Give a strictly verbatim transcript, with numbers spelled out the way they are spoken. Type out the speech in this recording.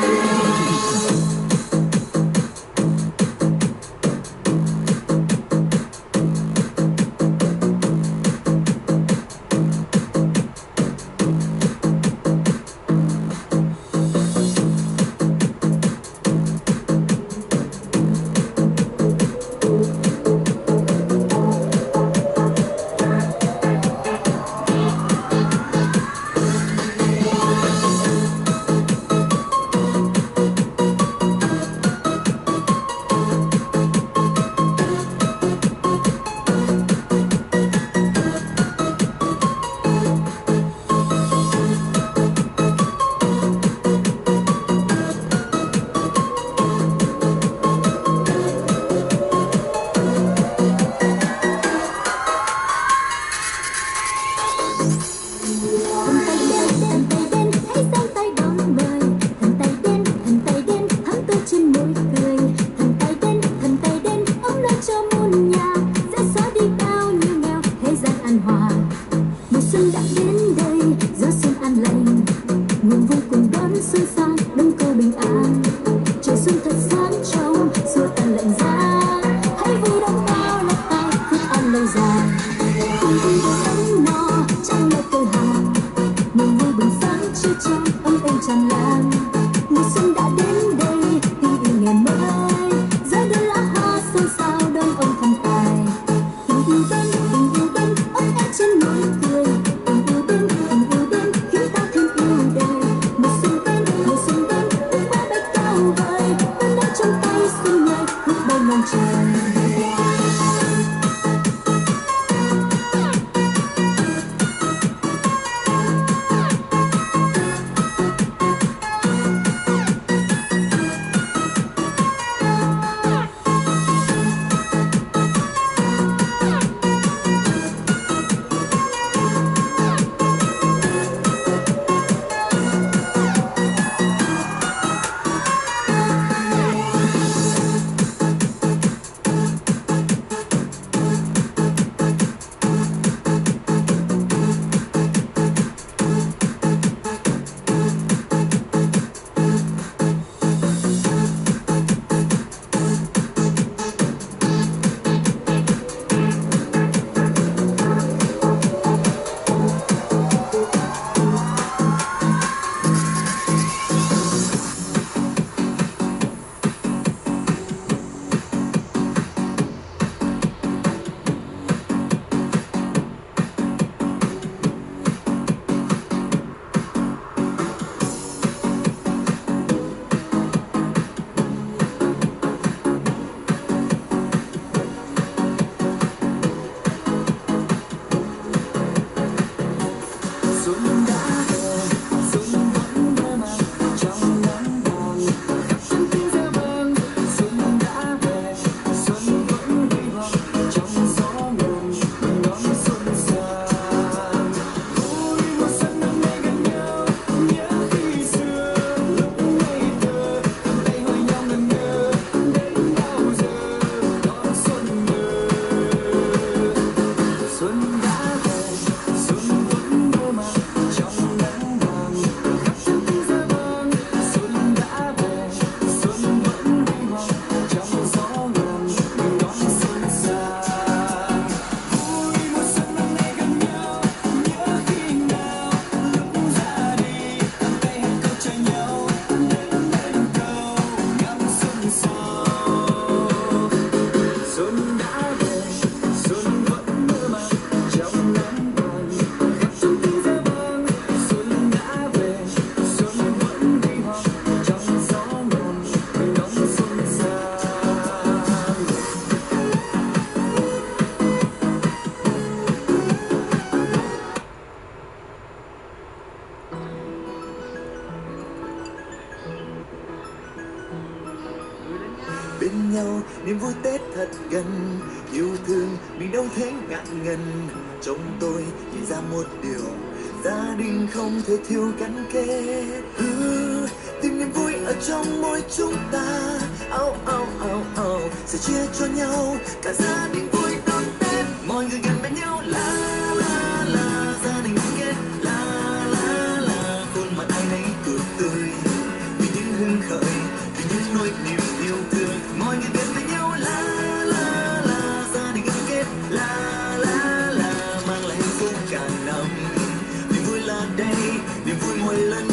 bên nhau niềm vui Tết thật gần, yêu thương mình đâu thấy ngại ngần. Trong tôi nhìn ra một điều, gia đình không thể thiếu gắn kết. Ừ, tìm niềm vui ở trong mỗi chúng ta. Áo áo áo áo sẽ chia cho nhau cả gia đình vui đón Tết. Mọi người gần bên nhau la la la, gia đình gắn kết la la la, khuôn mặt ai nấy cười tươi vì những hương đây, niềm vui mỗi lần